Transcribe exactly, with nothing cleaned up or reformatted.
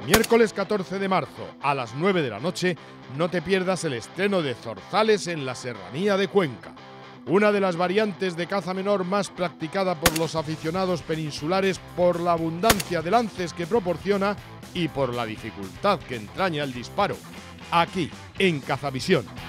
Miércoles catorce de marzo, a las nueve de la noche, no te pierdas el estreno de Zorzales en la Serranía de Cuenca. Una de las variantes de caza menor más practicada por los aficionados peninsulares por la abundancia de lances que proporciona y por la dificultad que entraña el disparo. Aquí, en Cazavisión.